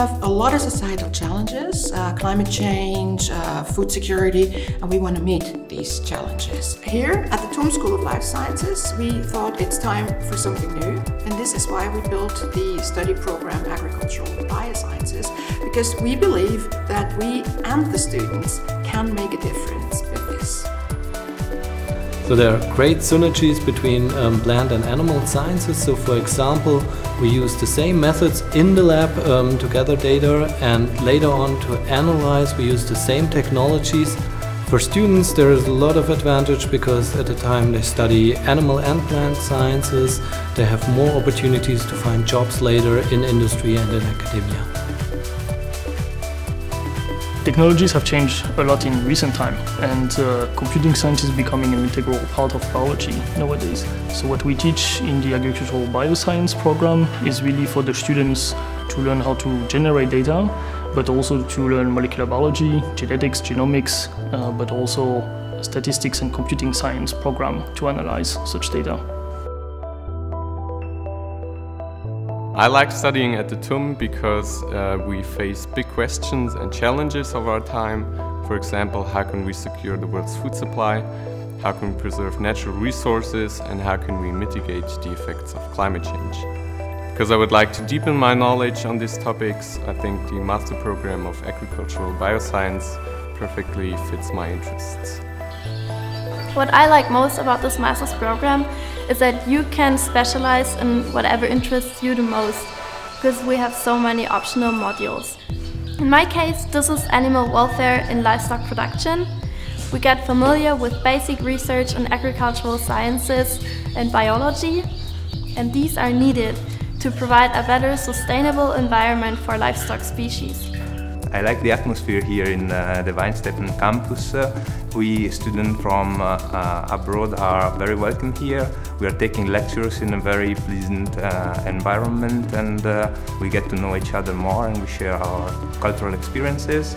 have a lot of societal challenges, climate change, food security, and we want to meet these challenges. Here at the TUM School of Life Sciences, we thought it's time for something new, and this is why we built the study program Agricultural Biosciences, because we believe that we and the students can make a difference with this. So there are great synergies between plant and animal sciences. So for example, we use the same methods in the lab to gather data, and later on to analyze we use the same technologies. For students there is a lot of advantage because at the time they study animal and plant sciences, they have more opportunities to find jobs later in industry and in academia. Technologies have changed a lot in recent time, and computing science is becoming an integral part of biology nowadays. So what we teach in the Agricultural Bioscience program is really for the students to learn how to generate data, but also to learn molecular biology, genetics, genomics, but also statistics and computing science program to analyze such data. I like studying at the TUM because we face big questions and challenges of our time. For example, how can we secure the world's food supply? How can we preserve natural resources? And how can we mitigate the effects of climate change? Because I would like to deepen my knowledge on these topics, I think the master program of Agricultural Bioscience perfectly fits my interests. What I like most about this master's program is that you can specialize in whatever interests you the most, because we have so many optional modules. In my case, this is animal welfare in livestock production. We get familiar with basic research in agricultural sciences and biology, and these are needed to provide a better sustainable environment for livestock species. I like the atmosphere here in the Weinstetten campus. We students from abroad are very welcome here. We are taking lectures in a very pleasant environment, and we get to know each other more, and we share our cultural experiences.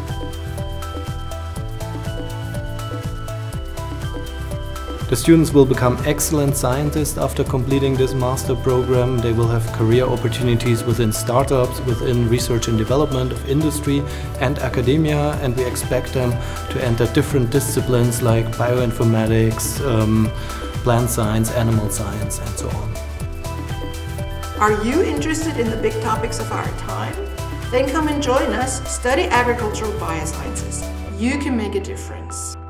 The students will become excellent scientists after completing this master program. They will have career opportunities within startups, within research and development of industry and academia, and we expect them to enter different disciplines like bioinformatics, plant science, animal science, and so on. Are you interested in the big topics of our time? Then come and join us, study Agricultural Biosciences. You can make a difference.